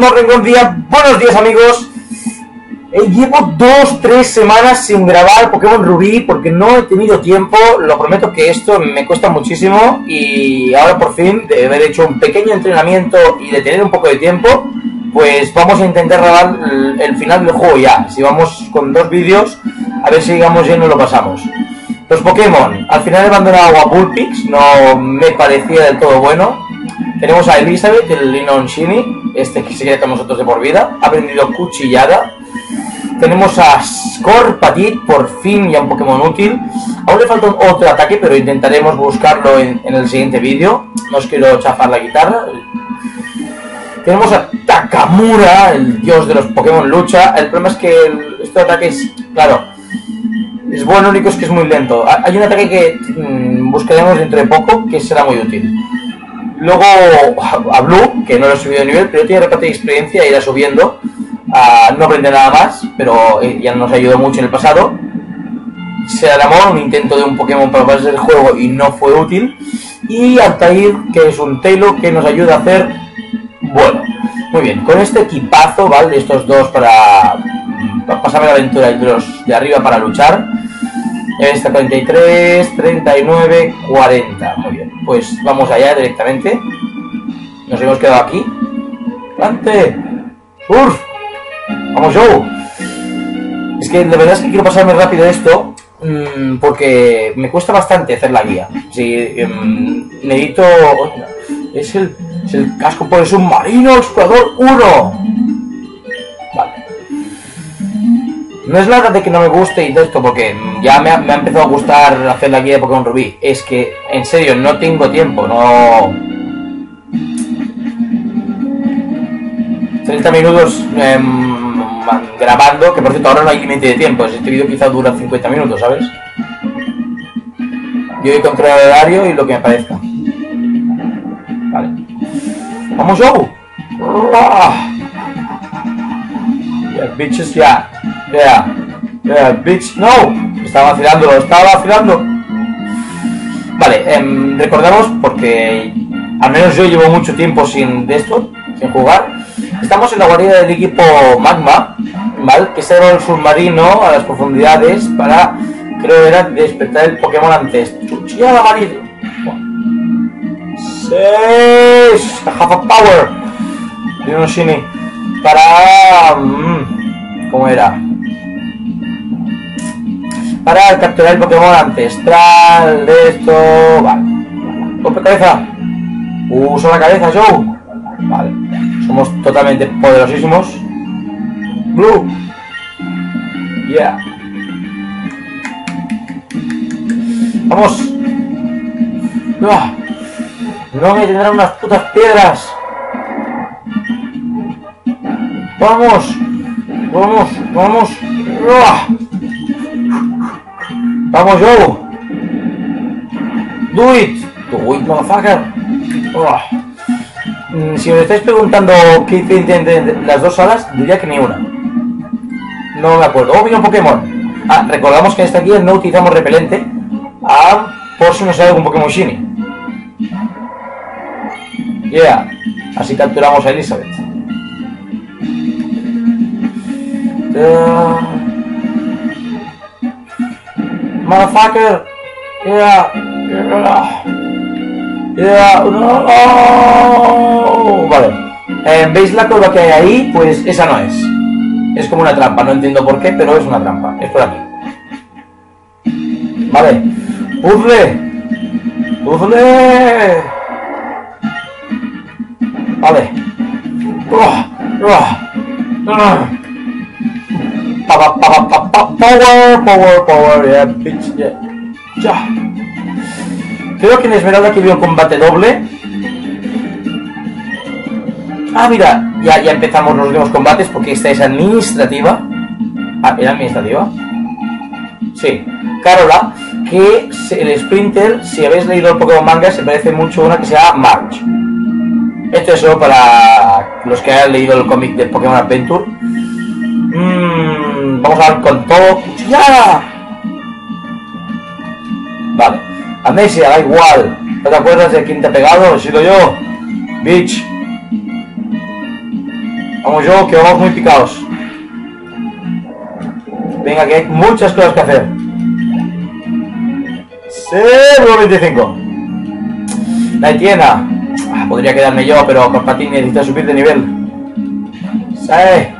morning, buen día, buenos días amigos. Llevo 2-3 semanas sin grabar Pokémon Rubí porque no he tenido tiempo. Lo prometo que esto me cuesta muchísimo y ahora por fin, de haber hecho un pequeño entrenamiento y de tener un poco de tiempo, pues vamos a intentar grabar el final del juego ya. Si vamos con 2 vídeos, a ver si llegamos y nos lo pasamos. Los Pokémon, al final he abandonado a Bullpix, no me parecía del todo bueno. Tenemos a Elizabeth, el Linon Shiny, este que se queda con nosotros de por vida. Ha aprendido Cuchillada. Tenemos a Scorpatit, por fin ya un Pokémon útil. Aún le falta otro ataque, pero intentaremos buscarlo en el siguiente vídeo. No os quiero chafar la guitarra. Tenemos a Takamura, el dios de los Pokémon lucha. El problema es que este ataque es, claro, es bueno, único es que es muy lento. Hay un ataque que buscaremos dentro de poco, que será muy útil. Luego a Blue, que no lo he subido de nivel, pero tiene reparte de experiencia, irá subiendo. No aprende nada más, pero ya nos ayudó mucho en el pasado. Sealamón, un intento de un Pokémon para pasar el juego y no fue útil. Y Altair, que es un Taillow que nos ayuda a hacer... Bueno, muy bien, con este equipazo, ¿vale? Estos dos para pasarme la aventura y los de arriba para luchar. Esta 43, 39, 40. Muy bien, pues vamos allá directamente. Nos hemos quedado aquí. ¡Adelante! ¡Surf! ¡Vamos, Joe! Es que la verdad es que quiero pasarme rápido esto porque me cuesta bastante hacer la guía. Si necesito... Es el casco por el submarino explorador 1. Vale. No es nada de que no me guste y todo esto, porque ya me ha empezado a gustar hacer la guía de Pokémon Rubí. Es que, en serio, no tengo tiempo, no... 30 minutos grabando, que por cierto ahora no hay límite de tiempo. Este vídeo quizá dura 50 minutos, ¿sabes? Yo voy a controlar el horario y lo que me parezca. Vale. ¡Vamos, Joe! Yeah, bitches, yeah. Yeah, bitch. ¡No! Estaba vacilando. Vale, recordamos, porque al menos yo llevo mucho tiempo sin jugar. Estamos en la guarida del equipo Magma, ¿vale? Que se va el submarino a las profundidades para, creo que era, despertar el Pokémon antes. ¡Chuchillada, marido! 6 half of power de un Shiny para ¿cómo era? Para capturar el Pokémon ancestral de esto. Vale, golpe cabeza. Usa la cabeza, Joe. Vale, somos totalmente poderosísimos. Blue, yeah. Vamos. No me tendrán unas putas piedras. Vamos. Vamos, Joe. Do it, motherfucker. Si me estáis preguntando qué hice en las 2 salas, diría que ni una. No me acuerdo. Oh, mira un Pokémon. Recordamos que en esta guía no utilizamos repelente. Por si nos sale algún Pokémon Shiny. Yeah, así capturamos a Elizabeth. Motherfucker. Yeah, no. Vale. ¿Veis la curva que hay ahí? Pues esa no es. Es como una trampa, no entiendo por qué, pero es una trampa. Es por aquí. Vale. ¡Puzzle! Vale. Power, yeah, bitch, yeah. Ya. Creo que en Esmeralda aquí veo un combate doble. Mira, ya empezamos los últimos combates porque esta es administrativa. ¿Era administrativa? Sí. Carola, que el Sprinter, si habéis leído el Pokémon manga, se parece mucho a una que se llama March. Esto es solo para los que hayan leído el cómic de Pokémon Adventure. Vamos a ver con todo. ¡Cuchillada! Vale. Amnesia, da igual. ¿No te acuerdas de quién te ha pegado? He sido yo. Bitch. Vamos yo, que vamos muy picados. Venga, que hay muchas cosas que hacer. 0.25. La tienda. Podría quedarme yo, pero Corpatín necesita subir de nivel. ¿Sabes?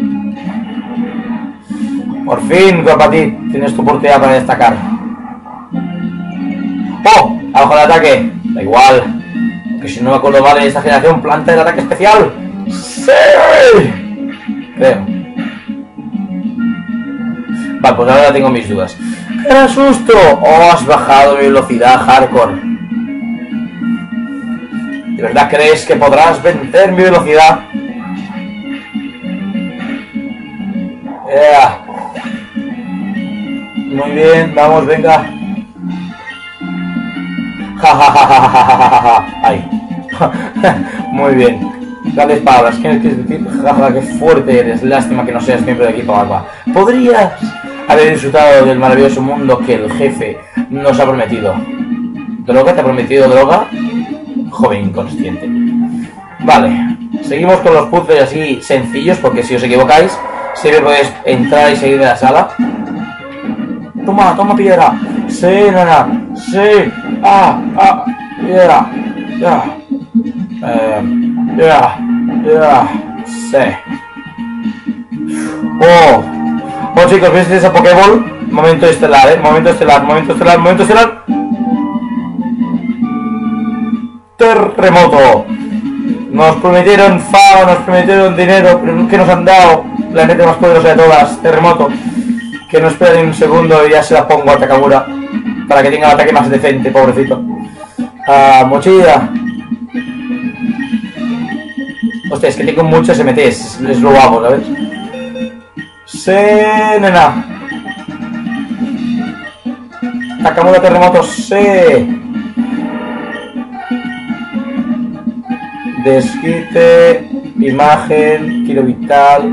Por fin, Corpatín, tienes tu oportunidad para destacar. ¡Oh! Abajo del ataque. Da igual. Que si no me acuerdo mal, en esta generación planta el ataque especial. ¡Sí! Creo. Vale, pues ahora tengo mis dudas. ¡Qué susto! ¡Oh, has bajado mi velocidad hardcore! ¿De verdad crees que podrás vencer mi velocidad? Yeah. Muy bien, vamos, venga. Ja ja ja ja ja ja ja ja. Ay. Muy bien. Grandes palabras. ¿Qué quieres decir? Ja ja, qué fuerte eres. Lástima que no seas miembro de equipo Barba. Podrías haber disfrutado del maravilloso mundo que el jefe nos ha prometido. ¿Droga? ¿Te ha prometido droga? Joven inconsciente. Vale. Seguimos con los puzzles así sencillos, porque si os equivocáis, siempre podéis entrar y seguir de la sala. Toma, toma piedra. Sí, nena. Sí. Piedra. Ya. Sí. Oh, chicos, ¿veis esa Pokéball? Momento estelar, momento estelar, momento estelar, momento estelar. Terremoto. Nos prometieron fama, nos prometieron dinero, pero ¿qué nos han dado? La neta más poderosa de todas, Terremoto. Que no espera ni un segundo y ya se la pongo a Takamura para que tenga el ataque más decente, pobrecito. Mochila. Hostia, es que tengo muchos MTs, es lo hago, ¿sabes? Sí, nena. Takamura Terremoto, sí. Desquite, imagen, kilo vital.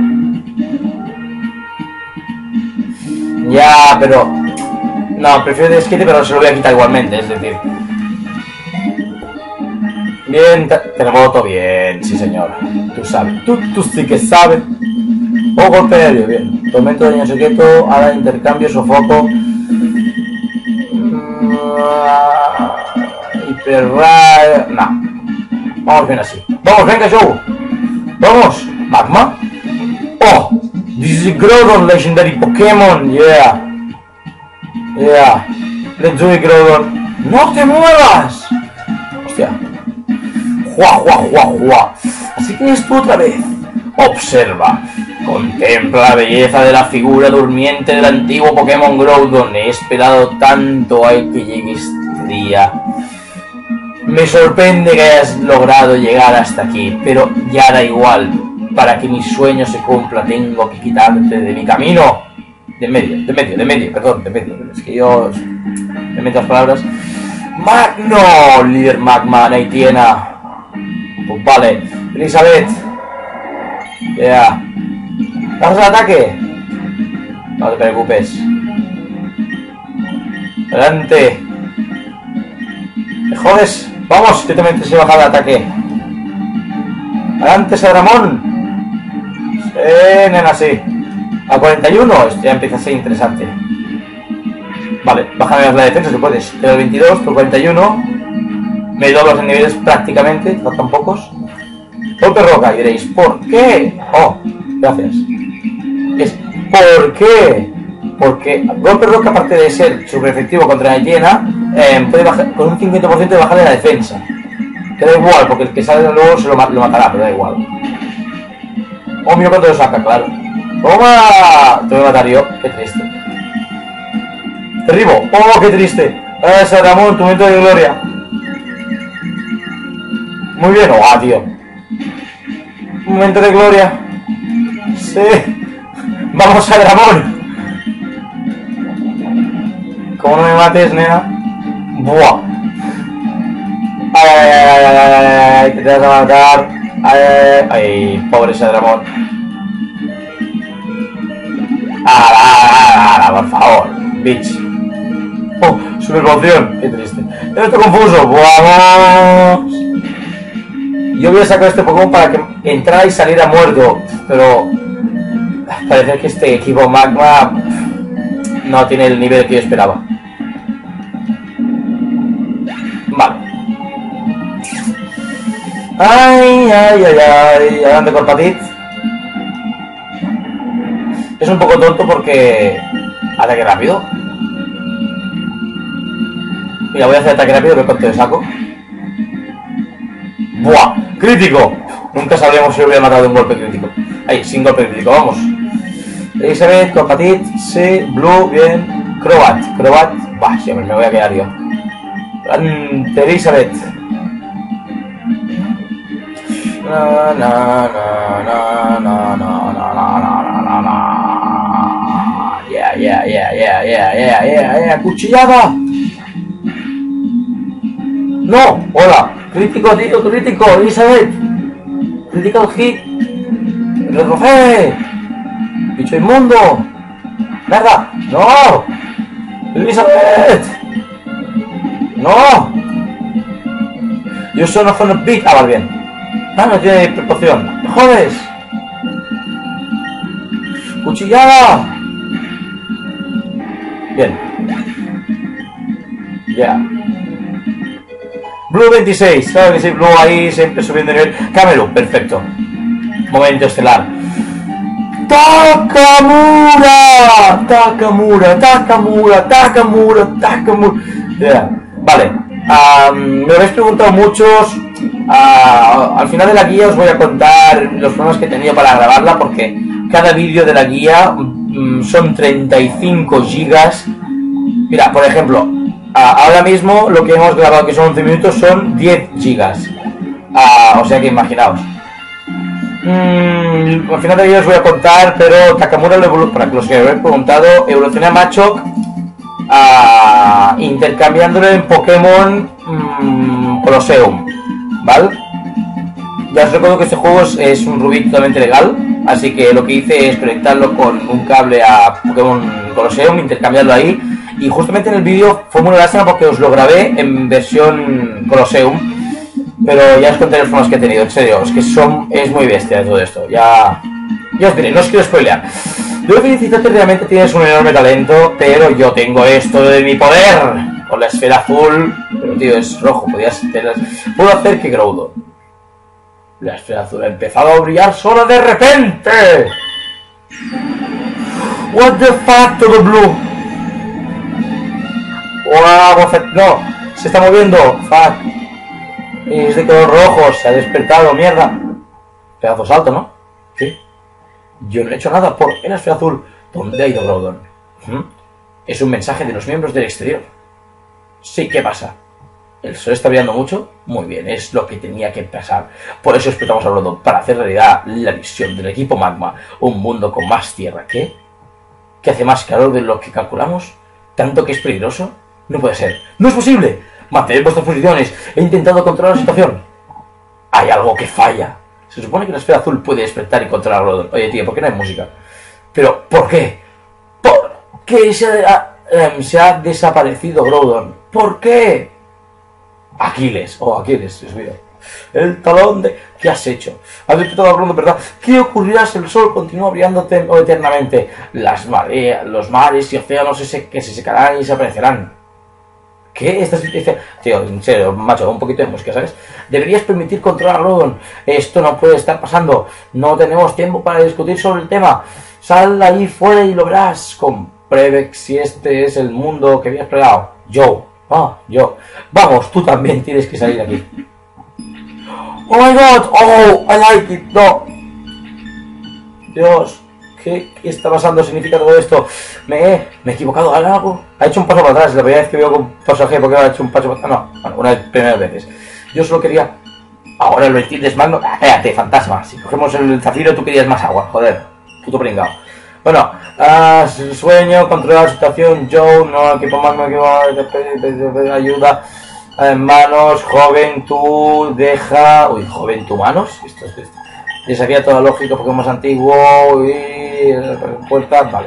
Ya, pero... No, prefiero desquite, pero se lo voy a quitar igualmente, es decir... Bien, Terremoto, bien, sí señor. Tú sabes, tú sí que sabes. O golpe aéreo, bien. Tormento de daño secreto, ala, intercambio, sofoco. Hiperra... No. Vamos bien así. Vamos, venga, Joe. Vamos. Magma. Oh, this is Groudon, legendary Pokémon. Yeah. Yeah. Let's do it, Groudon. ¡No te muevas! Hostia. ¡Jua! Así que es tú otra vez. Observa. Contempla la belleza de la figura durmiente del antiguo Pokémon Groudon. He esperado tanto a que llegue este día. Me sorprende que hayas logrado llegar hasta aquí, pero ya da igual. Para que mi sueño se cumpla, tengo que quitarte de mi camino. De medio, perdón. Es que yo me meto las palabras. Magno, líder Magma, Naitiena. Pues vale, Elizabeth. Ya. Yeah. ¿Vamos al ataque? No te preocupes. Adelante. ¿Me jodes? Vamos, que te metes y baja el ataque. Adelante, Sadramón. Nena, sí. A 41, esto ya empieza a ser interesante. Vale, bájame la defensa si puedes. Pero 22 por 41. Me doblas en niveles prácticamente, faltan pocos. Golpe roca, y diréis, ¿por qué? Oh, gracias. Es ¿por qué? Porque golpe roca, aparte de ser super efectivo contra la llena, puede bajar con un 50% de bajar de la defensa. Que da igual, porque el que sale luego se lo matará, pero da igual. Oh, mira cuánto lo saca, claro. ¡Toma! Te voy a matar yo, qué triste. Derribo. ¡Oh, qué triste! Sadramón, tu momento de gloria. Muy bien, ¡oh, tío! Un momento de gloria. Sí. Vamos, Sadramón. Como no me mates, nena. Buah. Ay, que te vas a matar. Ay, pobre Sadramón. Por favor, bitch. Oh, super poción. Qué triste. Estoy confuso. Vamos. Yo voy a sacar este Pokémon para que entrara y saliera muerto, pero parece que este equipo Magma no tiene el nivel que yo esperaba. Vale. Ay, ay, ay, ay, adelante Corpatit. Es un poco tonto porque ataque rápido. Mira, voy a hacer ataque rápido, que corto de saco. ¡Buah! ¡Crítico! Nunca sabríamos si lo hubiera matado de un golpe crítico. Ahí, sin golpe crítico, vamos. Elizabeth, Corpatit, sí, Blue, bien. Crobat. Bah, siempre me voy a quedar yo. Elizabeth. Yeah. ¡Cuchillada! ¡No! ¡Hola! ¡Crítico, tío! ¡Crítico! ¡Elizabeth! ¡Critical hit! ¡Retrocede! ¡Bicho inmundo! ¡Merda! ¡No! ¡Elizabeth! ¡No! Yo soy una zona big. Ah, vale, bien. Ah, no tiene proporción. ¡Me jodes! ¡Cuchillada! Bien. Ya. Blue 26, claro que sí, Blue ahí siempre subiendo de nivel. Camelot, perfecto. Momento estelar. Takamura. Yeah. Vale. Me habéis preguntado muchos. Al final de la guía os voy a contar los problemas que he tenido para grabarla, porque cada vídeo de la guía son 35 gigas. Mira, por ejemplo, ahora mismo lo que hemos grabado, que son 11 minutos, son 10 gigas. O sea que imaginaos. Al final de ello os voy a contar, pero Takamura, para que los que habéis preguntado, evoluciona a Machop intercambiándolo en Pokémon Colosseum, ¿vale? Ya os recuerdo que este juego es un Rubí totalmente legal, así que lo que hice es conectarlo con un cable a Pokémon Colosseum, intercambiarlo ahí. Y justamente en el vídeo fue muy lástima porque os lo grabé en versión Colosseum, pero ya os contaré los problemas que he tenido, en serio, es que es muy bestia todo esto. Ya os diré, no os quiero spoilear. Yo felicitarte, realmente tienes un enorme talento, pero yo tengo esto de mi poder con la esfera azul. Pero tío, es rojo, puedo hacer que Groudon. La esfera azul ha empezado a brillar sola de repente. What the fuck, todo blue. No, se está moviendo. Fuck. Es de color rojo, se ha despertado, mierda. Pedazo salto, ¿no? Sí. Yo no he hecho nada por el esfera azul. ¿Dónde ha ido Groudon? Es un mensaje de los miembros del exterior. Sí, ¿qué pasa? ¿El sol está brillando mucho? Muy bien, es lo que tenía que pasar. Por eso explotamos a Groudon, para hacer realidad la misión del equipo Magma. Un mundo con más tierra. ¿Qué? ¿Que hace más calor de lo que calculamos? ¿Tanto que es peligroso? No puede ser. ¡No es posible! Mantened vuestras posiciones. He intentado controlar la situación. Hay algo que falla. Se supone que la esfera azul puede despertar y controlar a Groudon. Oye, tío, ¿por qué no hay música? Pero, ¿por qué? ¿Por qué se ha desaparecido Groudon? ¿Por qué? Aquiles, Dios mío. El talón de... ¿Qué has hecho? Has despertado a Groudon, ¿verdad? ¿Qué ocurrirá si el sol continúa brillando eternamente? Las mareas, los mares y océanos que se secarán y desaparecerán. ¿Qué? Tío, en serio, macho, un poquito de música, ¿sabes? Deberías permitir controlar a Groudon. Esto no puede estar pasando. No tenemos tiempo para discutir sobre el tema. Sal ahí fuera y lo verás. Compruebe si este es el mundo que había explorado. Yo. Vamos, tú también tienes que salir de aquí. Oh my god. Oh, I like it. No. Dios. ¿Qué está pasando? ¿Significa todo esto? ¿Me he equivocado en algo? Ha hecho un paso para atrás. La primera vez que veo con un pasaje porque ha hecho un paso para atrás. No, bueno, una de las primeras veces. Yo solo quería... Ahora lo entiendes más, ¿no? Espérate, fantasma. Si cogemos el zafiro, tú querías más agua. Joder, puto pringao. Bueno, sueño, controlar la situación. Joe, no, equipo más, no equipo ayuda. Manos, joven, tú, deja... Uy, joven, tú, manos. Esto es... Desafía toda lógica, Pokémon antiguo y... puerta, vale.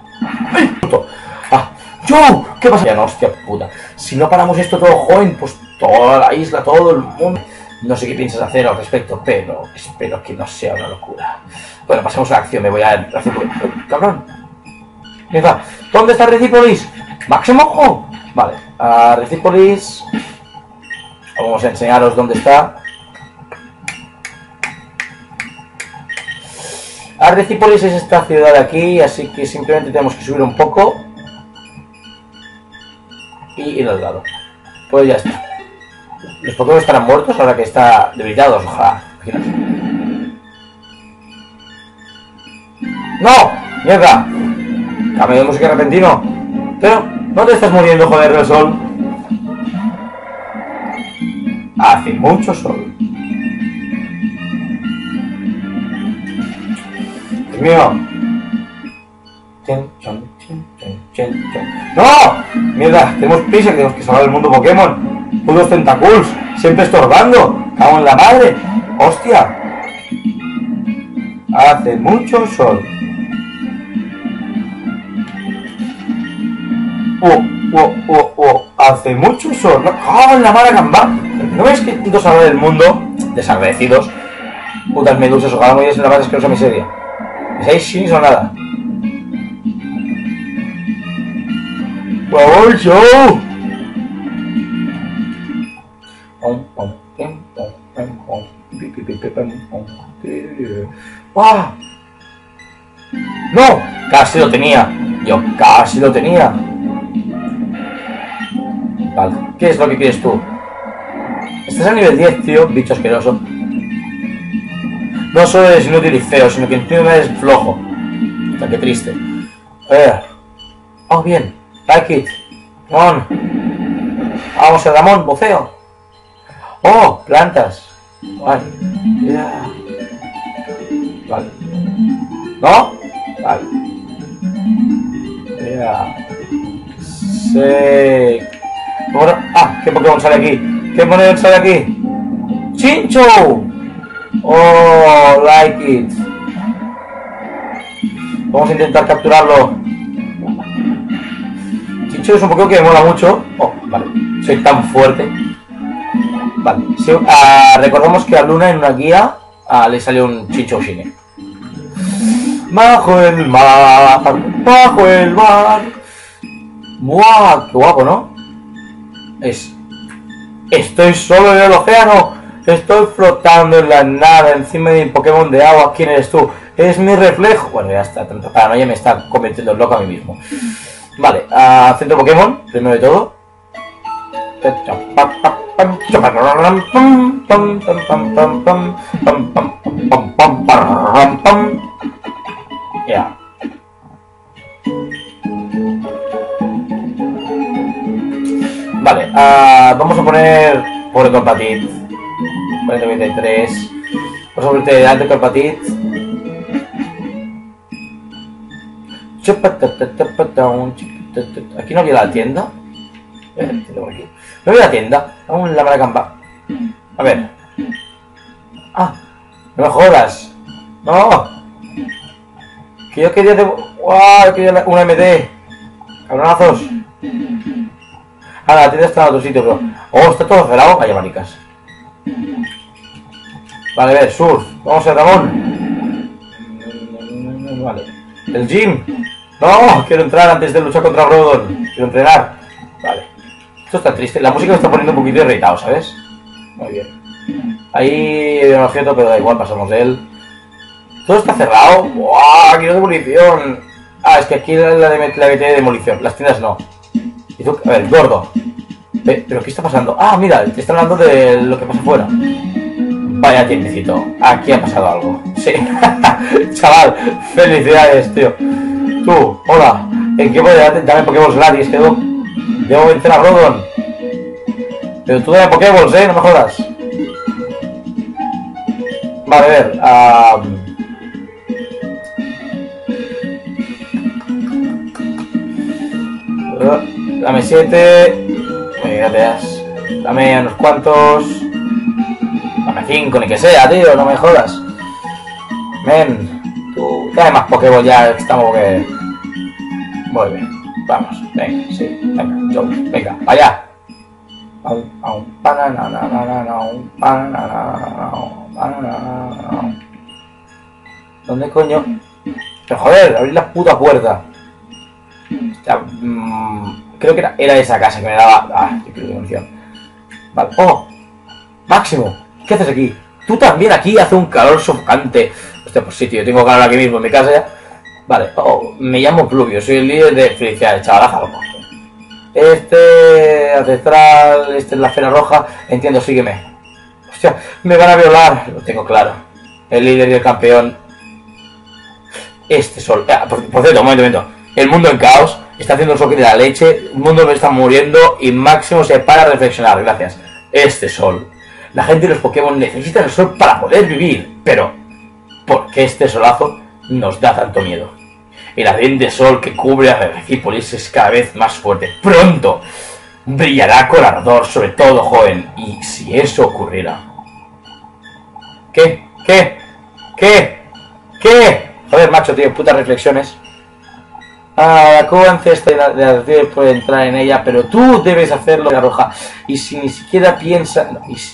¡Ay, puto! ¡Joe! ¿Qué pasa? Ya no, hostia puta. Si no paramos esto todo, joven, pues toda la isla, todo el mundo. No sé qué piensas hacer al respecto, pero espero que no sea una locura. Bueno, pasemos a la acción, me voy a Recípolis. ¡Cabrón! Mira, ¿dónde está Recípolis? ¡Máximo ojo! Vale, a Recípolis. Vamos a enseñaros dónde está. Recípolis es esta ciudad de aquí, así que simplemente tenemos que subir un poco y ir al lado. Pues ya está. Los Pokémon estarán muertos ahora que está debilitados, ojalá. Imagínate. ¡No! ¡Mierda! Cambio de música repentino. Pero, ¿no te estás muriendo, joder, del sol? Hace mucho sol. Dios mío. ¡No! Mierda, tenemos prisa, que tenemos que salvar el mundo Pokémon. Pudos Tentacools, siempre estorbando. Cago en la madre. ¡Hostia! Hace mucho sol. Hace mucho sol. ¡Cago en la madre gamba! ¿No ves que intento salvar el mundo? Desagradecidos. Putas medusas, ojalá me diesen la más asquerosa miseria. ¿Seis shins o nada? ¡Wow, show! ¡Ah! ¡No! Casi lo tenía. Yo casi lo tenía. Vale. ¿Qué es lo que quieres tú? Estás a nivel 10, tío. Bicho asqueroso. No solo eres inútil y feo, sino que encima eres flojo. O sea, qué triste. Oh, bien. Like it. Come on. Vamos, Ramón, boceo. Oh, plantas. Vale. Yeah. Vale. ¿No? Vale. Yeah. Sí. Bueno, ¿qué Pokémon sale aquí? ¿Qué Pokémon sale aquí? ¡Chincho! Oh, like it. Vamos a intentar capturarlo. Chincho es un Pokémon que me mola mucho. Oh, vale. Soy tan fuerte. Vale. Sí, recordamos que a Luna en una guía le salió un Chincho Shine. Bajo el mar. Bajo el mar. ¡Buah! Qué guapo, ¿no? Estoy solo en el océano. Estoy flotando en la nada encima de mi Pokémon de agua. ¿Quién eres tú? Es mi reflejo. Bueno, ya está. Tanta paranoia me está convirtiendo loco a mí mismo. Vale, centro Pokémon, primero de todo. Ya. Vale, vamos a poner por Corpatit. 43. Vamos a ponerte delante Corpatit. Aquí no había la tienda. No había la tienda. Vamos en la maracamba. A ver. No me jodas. No. Que yo quería quería una MD. Cabronazos. La tienda está en otro sitio, pero. Oh, está todo cerrado. Vaya maricas. Vale, a ver, surf. Vamos a Ramón. Vale. El gym. No, quiero entrar antes de luchar contra Groudon. Quiero entrenar. Vale. Esto está triste. La música me está poniendo un poquito irritado, ¿sabes? Muy bien. Ahí hay un objeto, pero da igual, pasamos de él. Todo está cerrado. ¡Wow! Quiero demolición. Es que aquí la que tiene demolición. Las tiendas no. Y tú, a ver, gordo. ¿Pero qué está pasando? Mira, te están hablando de lo que pasa afuera. Vaya tiempecito. Aquí ha pasado algo. Sí. Chaval, felicidades, tío. Tú, hola. ¿En qué puedo darme Pokéballs gratis? Que debo vencer a Groudon. Pero tú dame Pokéballs, no me jodas. Vale, a ver. Dame 7. Gracias. Dame unos cuantos. Dame 5, ni que sea, tío, no me jodas. Men, tú, dame más Pokéball ya, estamos que... Muy bien, vamos, venga, sí, venga, yo, venga, allá. ¿Dónde coño? Pero joder, abrir la puta puerta. Creo que era esa casa que me daba... qué iluminación. Vale. ¡Oh! Máximo, ¿qué haces aquí? Tú también aquí, hace un calor sofocante. Hostia, pues sí, tío, tengo calor aquí mismo en mi casa ya. Vale, me llamo Pluvio, soy el líder de Felicidad de Chavalaja, loco. Ancestral, es la esfera roja. Entiendo, sígueme. Hostia, me van a violar. Lo tengo claro. El líder y el campeón. Sol. Por cierto, un momento. El mundo en caos. Está haciendo el sol de la leche. El mundo me está muriendo. Y Máximo se para a reflexionar. Gracias. Sol. La gente y los Pokémon necesitan el sol para poder vivir. Pero, ¿por qué este solazo nos da tanto miedo? El ardiente sol que cubre a Recípolis es cada vez más fuerte. ¡Pronto! Brillará con ardor, sobre todo, joven. Y si eso ocurriera... ¿Qué? Joder, macho, tío, putas reflexiones. La cueva ancestral de Arceus puede entrar en ella, pero tú debes hacerlo, la roja. Y si siquiera piensas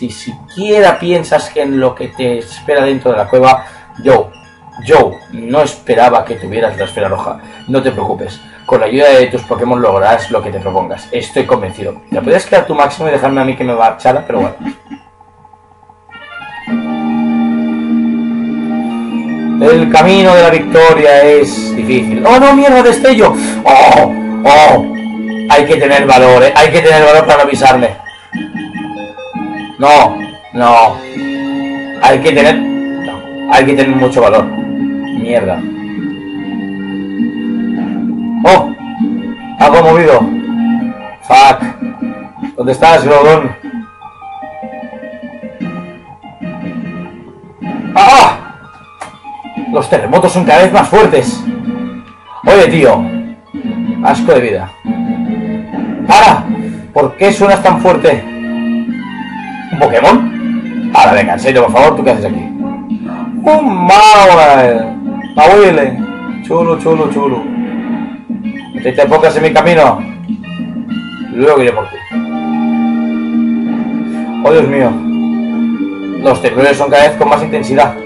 en lo que te espera dentro de la cueva, Joe, no esperaba que tuvieras la esfera roja. No te preocupes. Con la ayuda de tus Pokémon lograrás lo que te propongas. Estoy convencido. ¿Te podrías quedar tu Máximo y dejarme a mí que me marchara? Pero bueno. El camino de la victoria es difícil. ¡Oh, no, mierda, destello! ¡Oh! Hay que tener valor, ¿eh? Hay que tener valor para avisarme. No. Hay que tener mucho valor. Mierda. ¡Oh! Algo movido. Fuck. ¿Dónde estás, Groudon? ¡Ah! Los terremotos son cada vez más fuertes. Oye, tío. Asco de vida. ¡Para! ¿Por qué suenas tan fuerte? ¿Un Pokémon? Ahora, venga, en serio, por favor, ¿tú qué haces aquí? ¡Un Mawile! Chulo. Te pongas en mi camino. Luego iré por ti. Oh, Dios mío. Los temblores son cada vez con más intensidad.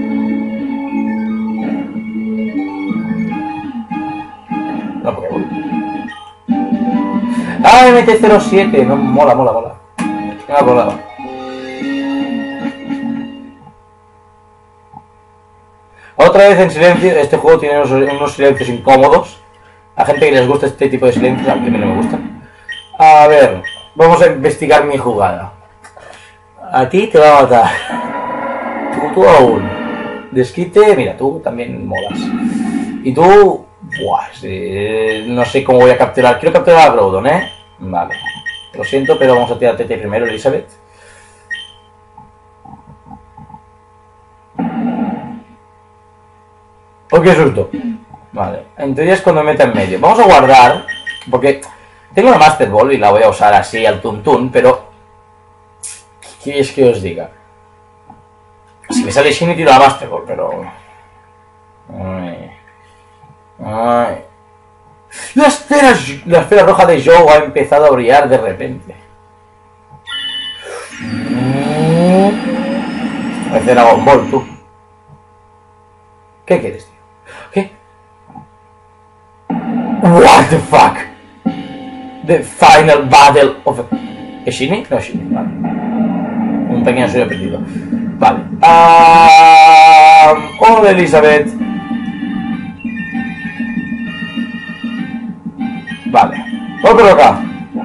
No, Pokémon. MT-07. No, mola. Me ha volado. Otra vez en silencio. Este juego tiene unos silencios incómodos. A gente que les gusta este tipo de silencios, aunque a mí no me gusta. A ver, vamos a investigar mi jugada. A ti te va a matar. Tú aún. Desquite, mira, tú también molas. Y tú... Buah, no sé cómo voy a capturar. Quiero capturar a Groudon, ¿eh? Vale. Lo siento, pero vamos a tirar TT primero, Elizabeth. ¡Oh, qué susto! Vale, en teoría es cuando me meta en medio. Vamos a guardar, porque tengo una Master Ball y la voy a usar así al tuntún, pero... ¿Qué queréis que os diga? Si me sale Shiny tiro la Master Ball, pero... Ay. La esfera roja de Joe ha empezado a brillar de repente. Parece Dragon Ball, tú. ¿Qué quieres, tío? ¿Qué? What the fuck? The final battle of... ¿Es Shiny? No es Shiny, vale. Un pequeño sueño perdido. Vale. Hola, Elizabeth. Vale. Voy por acá.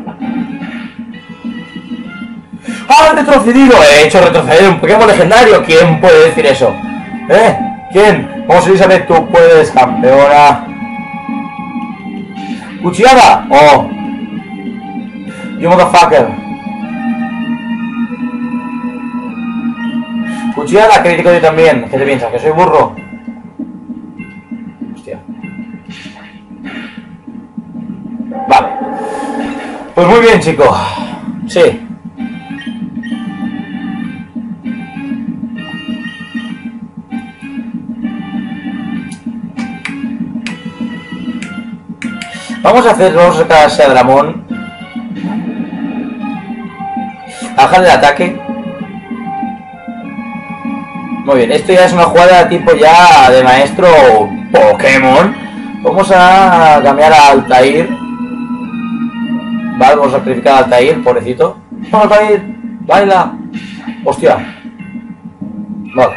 ¡Ah, retrocedido! He hecho retroceder un Pokémon legendario. ¿Quién puede decir eso? ¿Quién? Vamos, Elizabeth, tú puedes, campeona. ¡Cuchillada! ¡Oh! You motherfucker. Cuchillada, crítico yo también. ¿Qué te piensas? ¿Que soy burro? Hostia. Vale. Pues muy bien, chico. Sí. Vamos a sacar a Dramón. Baja el ataque. Muy bien, esto ya es una jugada tipo ya de maestro Pokémon. Vamos a cambiar a Altair. Vale, vamos a sacrificar a Altair, pobrecito. ¡Vamos, Altair! ¡Baila! ¡Hostia! Vale.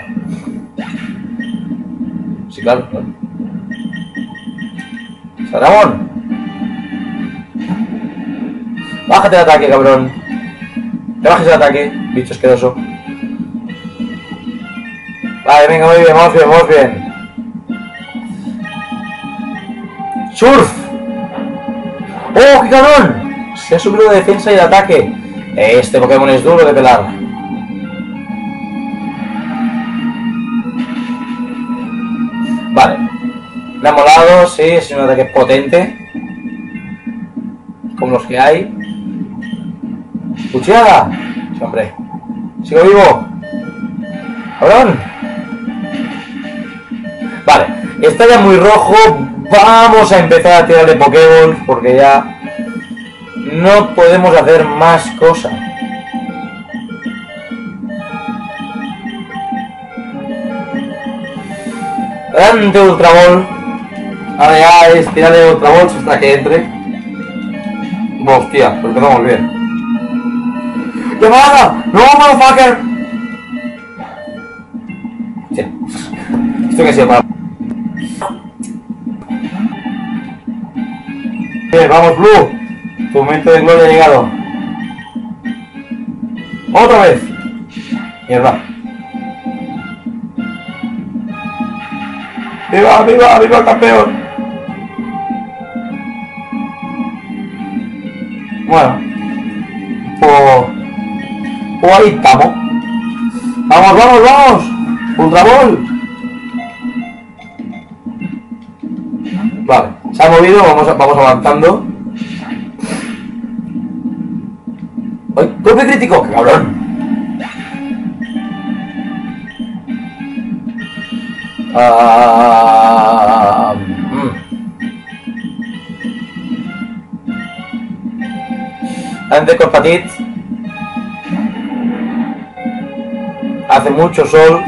Sí, claro. ¡Saramón! ¡Bájate el ataque, cabrón! ¡Te bajes el ataque, bicho asqueroso! Vale, venga, muy bien, vamos bien, vamos bien. ¡Surf! ¡Oh, qué cabrón! Se ha subido de defensa y de ataque. Este Pokémon es duro de pelar. Vale. Me ha molado, sí, es un ataque potente. Como los que hay. ¡Cuchillada! Sí, hombre. ¡Sigo vivo! ¡Cabrón! Vale. Está ya muy rojo. Vamos a empezar a tirarle Pokéballs porque ya no podemos hacer más cosas. Adelante, Ultra Ball. Ahora ya es tirarle Ultra Balls hasta que entre. Hostia, pues empezamos bien. ¡Llamada! ¡No, motherfucker! Sí. Esto que se para. Bien, vamos, Blue. Tu momento de gloria ha llegado. ¡Otra vez! Mierda. ¡Viva, viva, viva el campeón! Bueno. Pues ahí estamos. ¡Vamos, vamos, vamos! ¡Ultra Ball! Vale, se ha movido, vamos avanzando. ¡Ay, golpe crítico! ¡Qué cabrón! Antes con Patit. Hace mucho sol.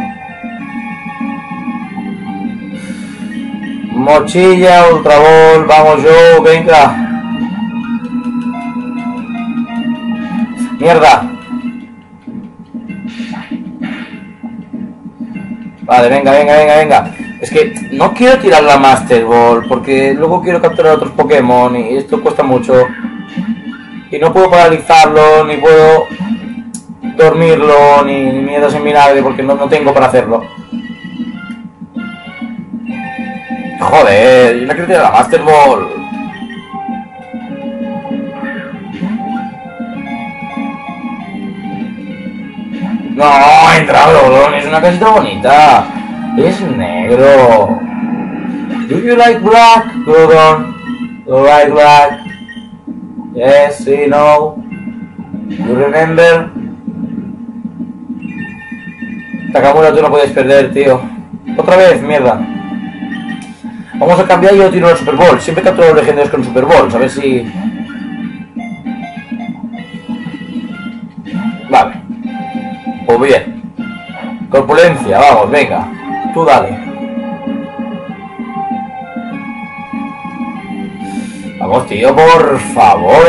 Mochilla, Ultra Ball, vamos yo, venga. Mierda. Vale, venga, venga, venga, venga. Es que no quiero tirar la Master Ball porque luego quiero capturar otros Pokémon y esto cuesta mucho. Y no puedo paralizarlo, ni puedo dormirlo, ni mierdas en vinagre porque no tengo para hacerlo. Joder, yo no quiero tirar la Master Ball. No, entra Brodon, es una casita bonita. Es negro. Do you like black, Brodon? Do you like black? Yes, sí, no. You remember? Takamura, tú no puedes perder, tío. Otra vez, mierda. Vamos a cambiar y yo tiro el Super Bowl. Siempre capturo los legendarios con Super Bowl. A ver si... Vale. Pues bien. Corpulencia, vamos, venga. Tú dale. Vamos, tío, por favor.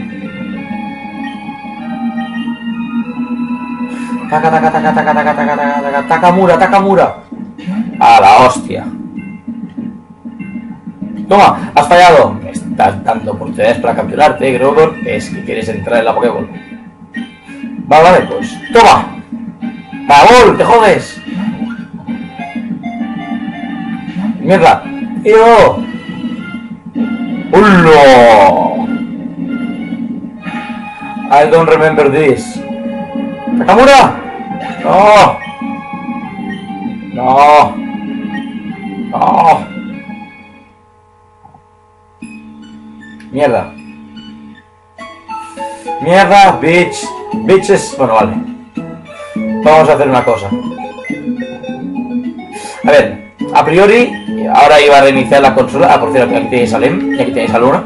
Takamura, Takamura. A la hostia. Toma, has fallado. Me estás dando oportunidades para capturarte, Groudon. Es que quieres entrar en la Pokéball. Vale, pues. Toma. ¡Pagol! ¡Te jodes! ¡Mierda! ¡Tío! ¡Hullo! I don't remember this. ¡Takamura! ¡No! ¡No! ¡No! ¡Mierda! ¡Mierda, bitch! ¡Bitches! Bueno, vale. Vamos a hacer una cosa. A ver, a priori, ahora iba a reiniciar la consola. Ah, por cierto, aquí tenéis a Lem y aquí tenéis a Luna.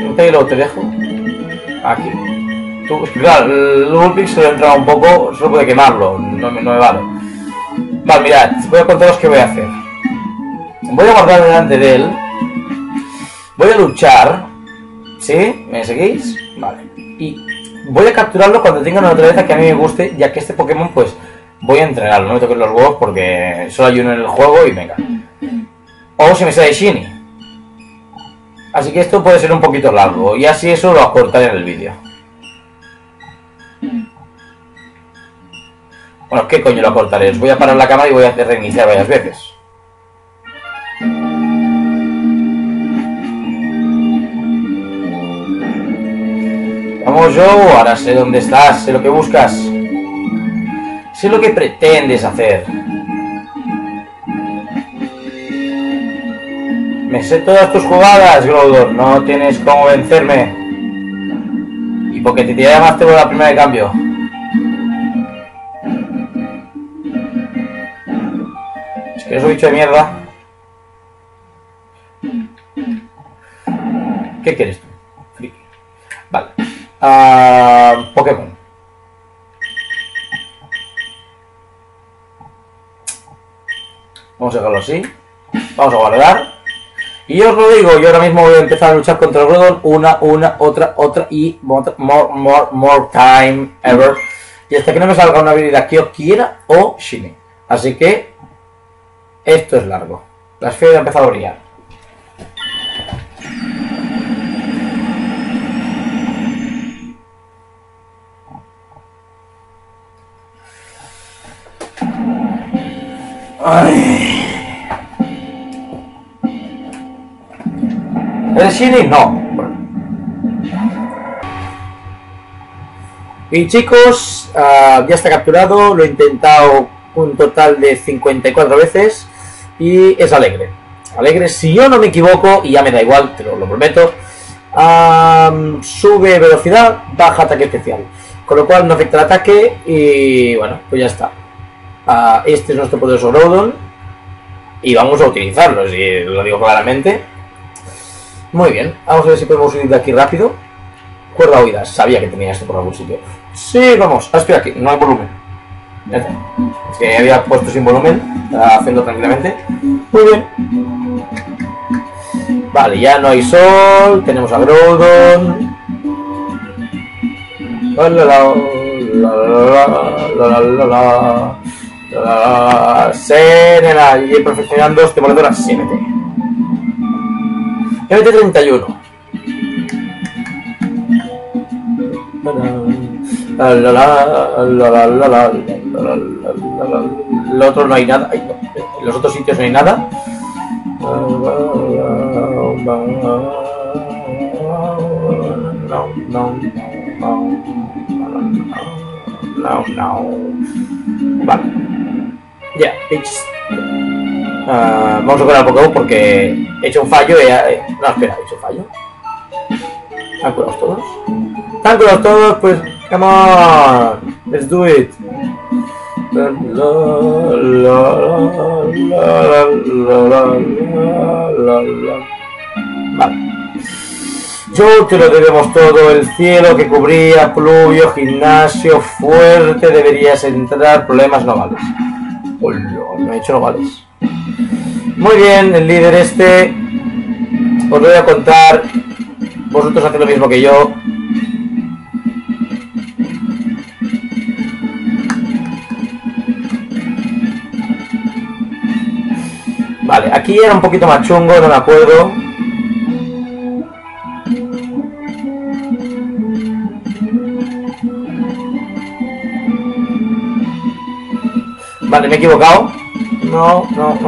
Vente y luego te dejo. Aquí. Tú, es que claro, el Vulpix se lo he entrado un poco, solo puede quemarlo, no me vale. Vale, mirad, voy a contaros qué voy a hacer. Voy a guardar delante de él. Voy a luchar. ¿Sí? ¿Me seguís? Vale. Y voy a capturarlo cuando tenga una naturaleza que a mí me guste, ya que este Pokémon, pues, voy a entrenarlo. No me toques los huevos porque solo hay uno en el juego y venga. O se me sale Shiny. Así que esto puede ser un poquito largo. Y así eso lo acortaré en el vídeo. Bueno, ¿qué coño lo acortaré? Os voy a parar la cámara y voy a hacer reiniciar varias veces. Vamos, Joe, ahora sé dónde estás, sé lo que buscas. Sé lo que pretendes hacer. Me sé todas tus jugadas, Groudon. No tienes cómo vencerme. Y porque te tiré más te voy a la primera de cambio. Es que eres un bicho de mierda. ¿Qué quieres tú? Friki. Vale. Pokémon. Vamos a dejarlo así. Vamos a guardar. Y os lo digo, yo ahora mismo voy a empezar a luchar contra el Groudon. Una, otra y more time ever. Y hasta que no me salga una habilidad que yo quiera o Shiny. Así que esto es largo. La esfera ha empezado a brillar. Ay. ¿El Shiny? No. Bueno. Y chicos, ya está capturado. Lo he intentado un total de 54 veces. Y es alegre. Alegre, si yo no me equivoco, y ya me da igual, te lo prometo. Sube velocidad, baja ataque especial. Con lo cual no afecta el ataque. Y bueno, pues ya está. Este es nuestro poderoso Groudon y vamos a utilizarlo, si lo digo claramente. Muy bien, vamos a ver si podemos subir de aquí rápido. Cuerda oída, sabía que tenía esto por algún sitio. Sí, vamos, espera aquí, no hay volumen. Es que había puesto sin volumen, haciendo tranquilamente. Muy bien. Vale, ya no hay sol, tenemos a Groudon. Nena, y perfeccionando este moledora MT. MT 31. El otro no hay nada. En los otros sitios no hay nada. No. Vale. Ya, vamos a jugar al Pokémon porque he hecho un fallo y... no, espera, he hecho un fallo. ¿Están curados todos? ¿Están curados todos? Pues, come on. Let's do it. Vale. Yo te lo debemos todo, el cielo que cubría, pluvio, gimnasio, fuerte, deberías entrar, problemas no vales. No he hecho no vales. Muy bien, el líder este, os voy a contar, vosotros hacéis lo mismo que yo. Vale, aquí era un poquito más chungo, no me acuerdo. Vale, me he equivocado. No.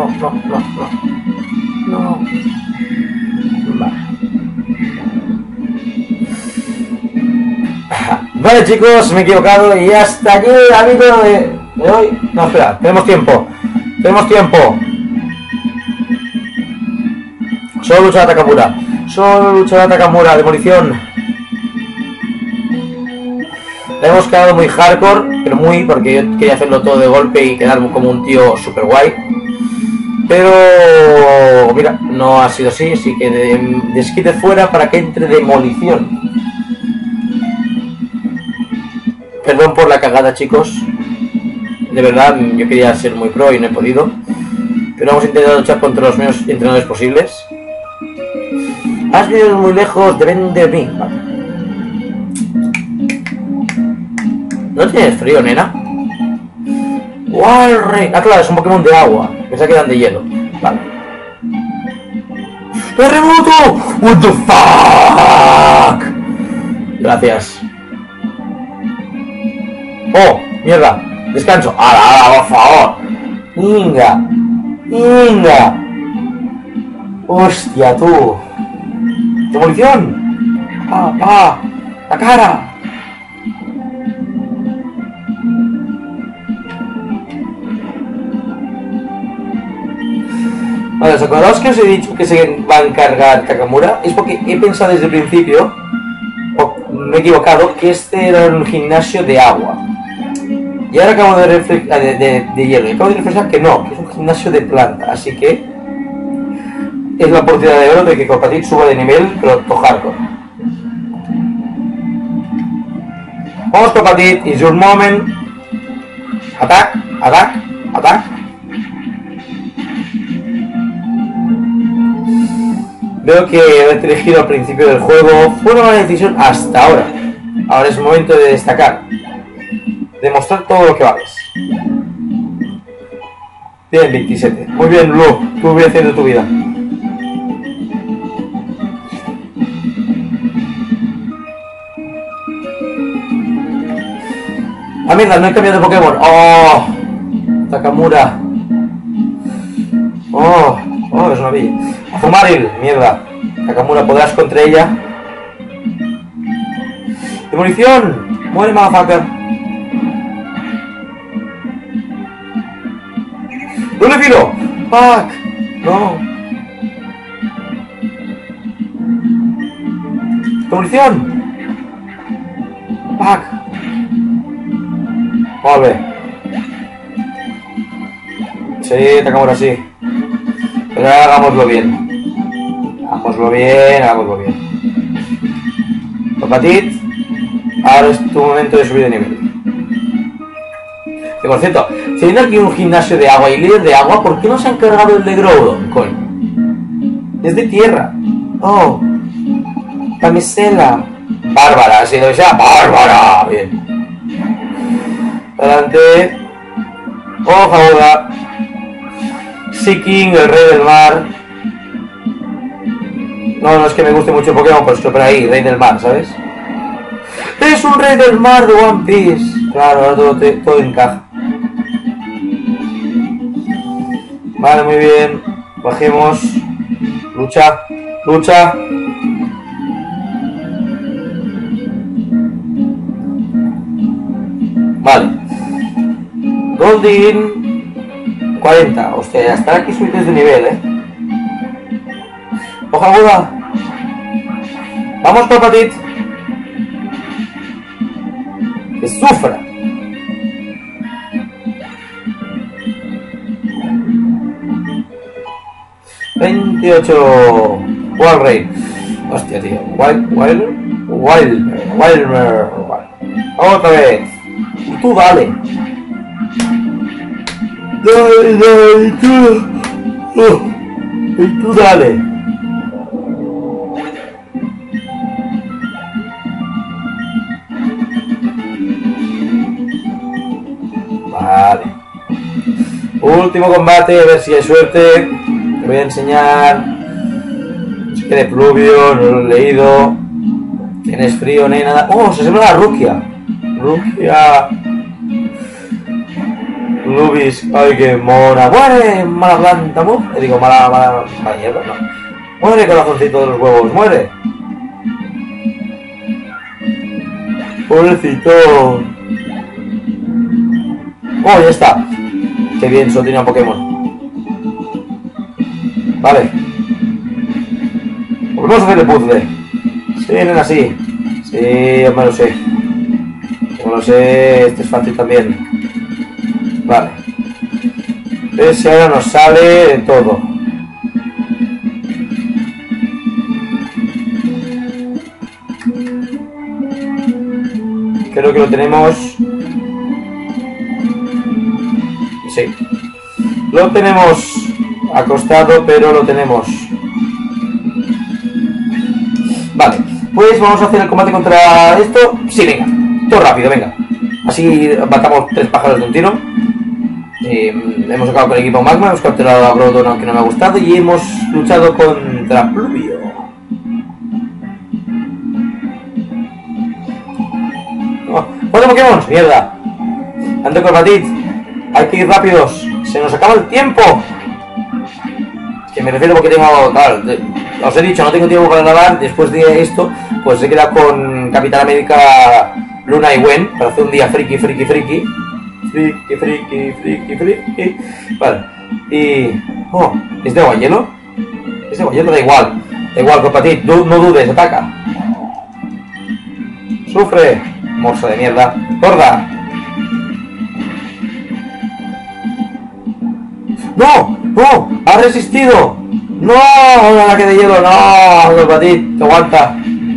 Vale. Vale, chicos, me he equivocado y hasta aquí, amigo de hoy. No, espera, tenemos tiempo. Solo lucha de Takamura. Demolición. Le hemos quedado muy hardcore, pero muy, porque yo quería hacerlo todo de golpe y quedar como un tío super guay. Pero mira, no ha sido así, así que desquite fuera para que entre demolición. Perdón por la cagada, chicos. De verdad, yo quería ser muy pro y no he podido. Pero hemos intentado luchar contra los menos entrenadores posibles. Has venido muy lejos, deben de mí. Vale. ¿No tienes frío, nena? Walrein. Ah, claro, es un Pokémon de agua. Pensaba que eran de hielo. Vale. ¡Terremoto! What the fuck. Gracias. Oh, mierda. Descanso. ¡Hala, por favor! ¡Inga! ¡Inga! ¡Hostia, tú! ¡Demolición! ¡Pa! ¡La cara! Vale, ¿os acordáis que os he dicho que se va a encargar Takamura? Es porque he pensado desde el principio, o me he equivocado, que este era un gimnasio de agua. Y ahora acabo de hielo. Y acabo de refrescar que no, que es un gimnasio de planta. Así que es la oportunidad de oro de que Corpatit suba de nivel, pero to hardcore. Vamos, Corpatit, it's your moment. Attack, attack, attack. Veo que haberte elegido al principio del juego fue una mala decisión hasta ahora. Ahora es el momento de destacar. Demostrar todo lo que vales. Bien, 27. Muy bien, Blue. Tú voy haciendo tu vida. Ah, mierda, no he cambiado de Pokémon. Oh, Takamura. Oh, es una bella. Azumaril, mierda. Takamura, ¿podrás contra ella? ¡Demolición! ¡Muere, motherfucker! ¡Doble filo! ¡Fuck! ¡No! ¡Demolición! ¡Fuck! Vale. Sí, Takamura, sí. Pero hagámoslo bien. Hagámoslo bien. Corpatit, ahora es tu momento de subir de nivel. Que por cierto, si viene aquí un gimnasio de agua y líder de agua, ¿por qué no se ha encargado el de Groudon, coño? Es de tierra. Oh, camisela. Bárbara, si lo sea, Bárbara. Bien. Adelante. Oh, Jabuda. Seeking, el rey del mar. No es que me guste mucho Pokémon, pero estoy por ahí, rey del mar, ¿sabes? Es un rey del mar de One Piece. Claro, ahora todo encaja. Vale, muy bien. Bajemos. Lucha. Vale. Goldin 40. Hostia, hasta aquí subidos de nivel, ¡Hoja aguda! ¡Vamos, Corpatit! ¡Que sufra! ¡28! Walrein. Hostia, tío. Wilmer. Otra vez. Y tú dale. Dale, tú. Y tú dale. Vale. Último combate, a ver si hay suerte. Te voy a enseñar. Si quiere Pluvio, no lo he leído. Tienes frío, no hay nada. Oh, se llama la Rukia. Lubis, ay que mona. Muere, mala planta, ¿no? Digo, mala hierba, no. Muere, corazoncito de los huevos, muere. Pobrecito. Oh, ya está. Qué bien, solo tenía un Pokémon. Vale. Volvemos a hacer el puzzle. Sí, nena, sí. Sí, yo me lo sé. Como lo sé, este es fácil también. Vale. ver si ahora nos sale de todo. Creo que lo tenemos. Sí. Lo tenemos acostado, pero lo tenemos. Vale. Pues vamos a hacer el combate contra esto. Sí, venga. Todo rápido, venga. Así matamos 3 pájaros de un tiro. Hemos acabado con el equipo Magma, hemos capturado a Groudon, aunque no me ha gustado, y hemos luchado contra Pluvio. Oh, ¡otro Pokémon! ¡Mierda! Ando con Batit. Hay que ir rápidos. ¡Se nos acaba el tiempo! Que me refiero porque tengo... Claro, os he dicho, no tengo tiempo para grabar. Después de esto, pues he quedado con Capitán América, Luna y Gwen para hacer un día friki. Vale. Y... Oh, ¿es de agua hielo? ¿Es de agua hielo? Da igual. Da igual, Corpatit. No dudes, ataca. Sufre. Morsa de mierda. Gorda. ¡No! ¡No! ¡Ha resistido! ¡No! ¡Un ataque de hielo! ¡No! Corpatit, te aguanta.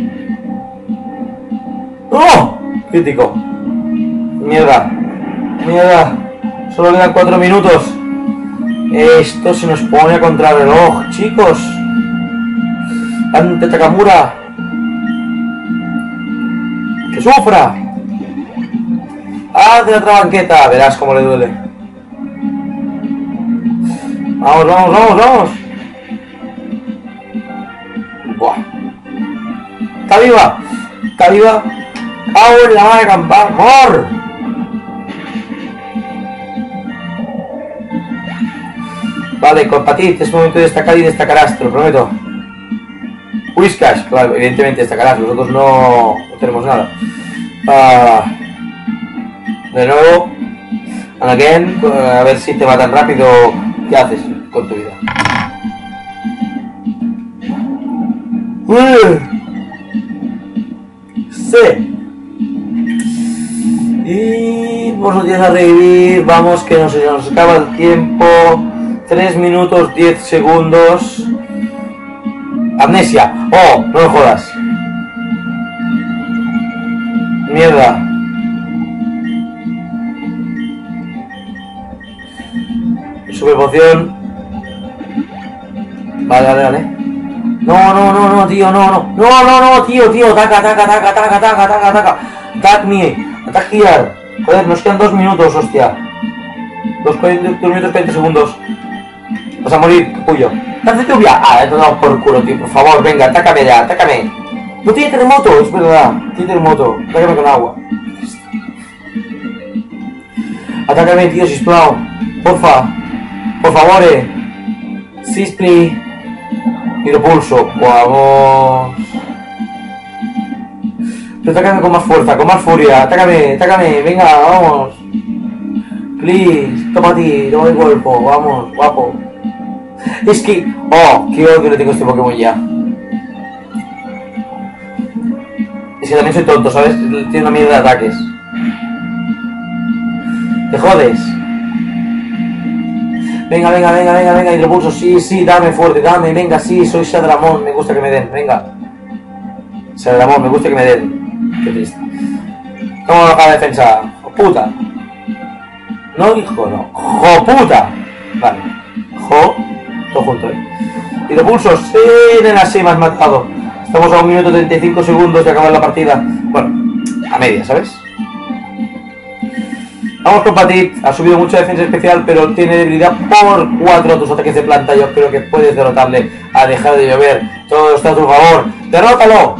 ¡No! Crítico. Mierda. Mierda. Solo quedan 4 minutos. Esto se nos pone a contrarreloj, chicos. Ante Takamura. ¡Que sufra! ¡Haz de la otra banqueta! Verás cómo le duele. ¡Vamos, vamos, vamos, vamos! ¡Buah! ¡Está viva! ¡Está viva! ¡Cago en la madre campar! ¡Mor! Vale, Corpatit, es momento de destacar y destacarás, te lo prometo. Whiskas, claro, evidentemente destacarás, nosotros no tenemos nada. De nuevo, and again, a ver si te va tan rápido. ¿Qué haces con tu vida? Sí. Y vamos a revivir, vamos que nos acaba el tiempo. 3 minutos 10 segundos. Amnesia. Oh, no me jodas. Mierda. Super poción. Vale, vale, vale. No, tío, no, tío. Taca. Attack me. Attack here. Joder, nos quedan 2 minutos, hostia. 2 minutos 20 segundos. Vas a morir, capullo. ¡Estás de lluvia! Ah, te he dado por culo, tío. Por favor, venga, atácame ya, atácame. No tiene terremoto, es verdad. Tiene terremoto. Atácame con agua. Atácame, tío, sisplau. Porfa. Por favor, Sispli. Hidropulso. Vamos. Pero atácame con más fuerza, con más furia. Atácame. Venga, vamos. Please. Toma a ti, toma mi cuerpo. Vamos, guapo. Es que... Oh, qué odio que le tengo a este Pokémon ya. Es que también soy tonto, ¿sabes? Tiene una mierda de ataques. Te jodes. Venga, hidropulso, sí, dame fuerte, dame, venga, sí, soy Shadramon, me gusta que me den, venga. Shadramon, me gusta que me den. Qué triste. ¿Cómo baja la defensa? ¡Jo puta! No, hijo, no. ¡Jo puta! Vale. Jo, todo junto, Hidropulso, sí, nena, sí, me has matado. Estamos a 1 minuto 35 segundos de acabar la partida. Bueno, a media, ¿sabes? Vamos con Batit, ha subido mucha defensa especial, pero tiene debilidad por 4 tus ataques de planta. Yo creo que puedes derrotarle. Ha dejado de llover, todo está a tu favor. ¡Derrótalo!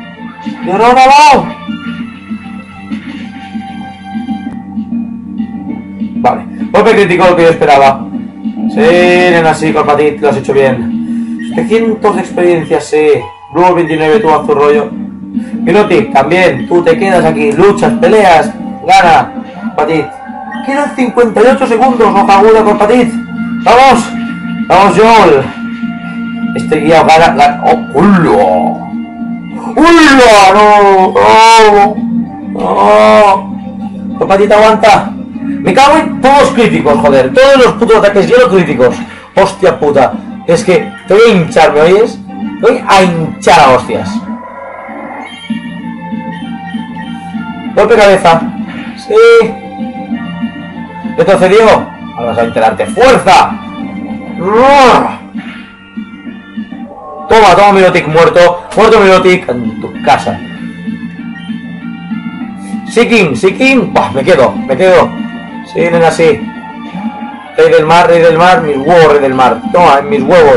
Vale, golpe crítico, lo que yo esperaba. Sí, nena, sí, con Batit, lo has hecho bien. 700 de experiencia, sí. Blue 29, tú haz tu rollo. Pilotic, también, tú te quedas aquí, luchas, peleas, gana. Batit. Quedan 58 segundos, hoja aguda con Batit. ¡Vamos! ¡Vamos, Joel! Este guía gana... ¡Oh, culo! ¡Ulla! ¡No! ¡No! ¡No! Con Batit aguanta. Me cago en todos críticos, joder. Todos los putos ataques hielo críticos. Hostia puta. Es que te voy a hinchar, ¿me oyes? Te voy a hinchar a hostias. Golpe cabeza. Sí. Retrocedió. Ahora vas a enterarte. ¡Fuerza! Toma, toma Mirotic muerto. Muerto Mirotic en tu casa. Seeking, Seeking. Bah, me quedo. Sí, nena, sí. Rey del mar, mis huevos, rey del mar. Toma, en mis huevos.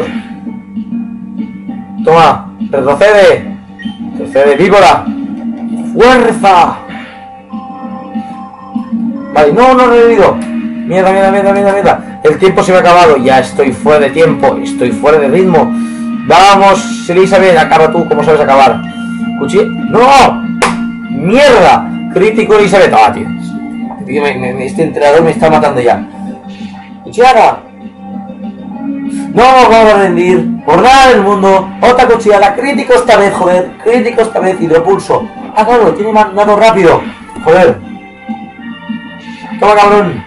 Toma, retrocede. Retrocede, víbora. ¡Fuerza! Vale, no, no he revivido. Mierda. El tiempo se me ha acabado. Ya estoy fuera de tiempo. Estoy fuera de ritmo. Vamos, Elizabeth, acaba tú, como sabes acabar. Cuchillo. ¡No! ¡Mierda! Crítico, Elizabeth. Ah, tío. Este entrenador me está matando ya. Cuchillada. No vamos a rendir. Por nada del mundo. Otra cuchillada. Crítico esta vez, joder. Crítico esta vez. Hidropulso. Ah, claro, tiene mano rápido. Joder. Toma, cabrón.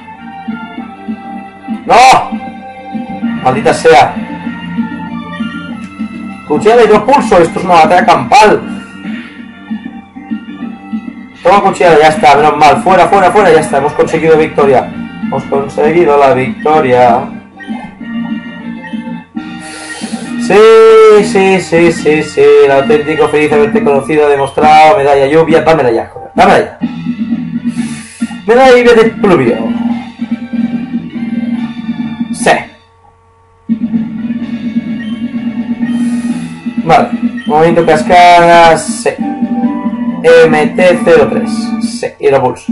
¡No! Maldita sea. Cuchillada de hidropulso. Esto es una batalla campal. Toma cuchillada, ya está, menos mal. Fuera, ya está. Hemos conseguido victoria. Hemos conseguido la victoria. Sí. El auténtico feliz de haberte conocido, demostrado. Medalla lluvia. Dámela ya, joder. Dámela ya. Medalla lluvia de pluvio. Sí. Vale. Momento cascadas. Sí. MT-03. Sí. Hidropulso.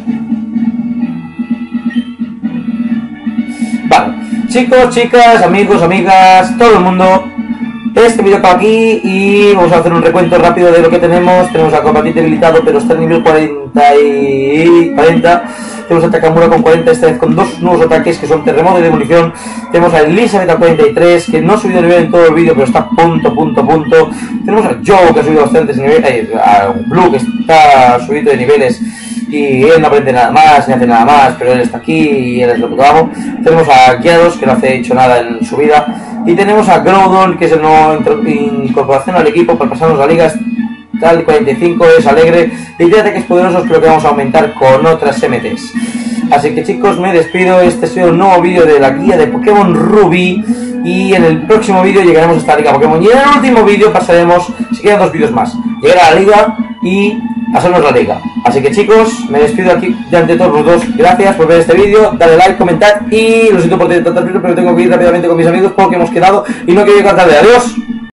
Vale. Chicos, chicas, amigos, amigas, todo el mundo. Este vídeo acaba aquí y vamos a hacer un recuento rápido de lo que tenemos. Tenemos a combatiente debilitado, pero está en nivel 40 y 40. Tenemos a Takamura con 40, esta vez con dos nuevos ataques que son terremoto y demolición. Tenemos a Elizabeth a 43, que no ha subido de nivel en todo el vídeo, pero está a punto. Tenemos a Joe, que ha subido bastantes niveles, a Blue, que está subido de niveles y él no aprende nada más, ni hace nada más, pero él está aquí y él es lo que amo. Tenemos a Guiados, que no hace hecho nada en su vida. Y tenemos a Groudon, que es el nuevo incorporación al equipo para pasarnos a ligas. Tal 45 es alegre y tiene ataques poderosos, pero que vamos a aumentar con otras MTs. Así que chicos, me despido. Este ha sido un nuevo vídeo de la guía de Pokémon Rubí. Y en el próximo vídeo llegaremos a esta liga Pokémon. Y en el último vídeo pasaremos, si quedan 2 vídeos más, llegar a la liga y pasarnos la liga. Así que chicos, me despido aquí de ante todos los dos. Gracias por ver este vídeo, dale like, comentad y lo siento por tener tantas vídeos, pero tengo que ir rápidamente con mis amigos porque hemos quedado y no quiero llegar tarde. Adiós.